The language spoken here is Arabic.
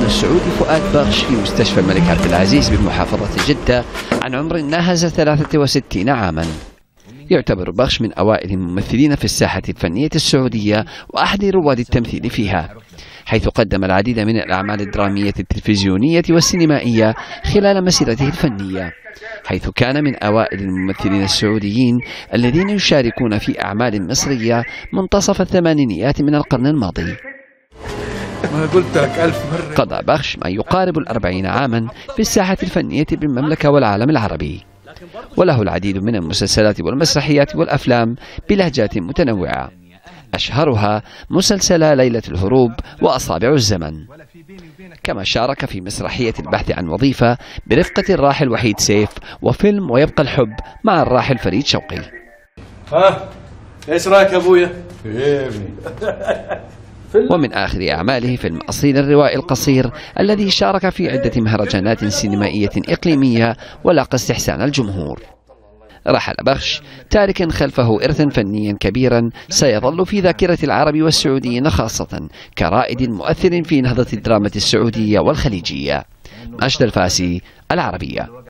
السعودي فؤاد بخش في مستشفى الملك عبد العزيز بمحافظة جدة عن عمر ناهز 63 عاما. يعتبر بخش من أوائل الممثلين في الساحة الفنية السعودية وأحد رواد التمثيل فيها، حيث قدم العديد من الأعمال الدرامية التلفزيونية والسينمائية خلال مسيرته الفنية، حيث كان من أوائل الممثلين السعوديين الذين يشاركون في أعمال مصرية منتصف الثمانينيات من القرن الماضي. ما قلت لك 1000 مرة. قضى بخش ما يقارب 40 عاما في الساحة الفنية بالمملكة والعالم العربي، وله العديد من المسلسلات والمسرحيات والأفلام بلهجات متنوعة، أشهرها مسلسل ليلة الهروب وأصابع الزمن. كما شارك في مسرحية البحث عن وظيفة برفقة الراحل وحيد سيف، وفيلم ويبقى الحب مع الراحل فريد شوقي. ها ايش رايك يا ابويا؟ ومن آخر أعماله فيلم أصيل الروائي القصير الذي شارك في عدة مهرجانات سينمائية إقليمية ولاقى استحسان الجمهور. رحل بخش تاركا خلفه إرثا فنيا كبيرا سيظل في ذاكرة العرب والسعوديين خاصة كرائد مؤثر في نهضة الدراما السعودية والخليجية. ماجد الفاسي، العربية.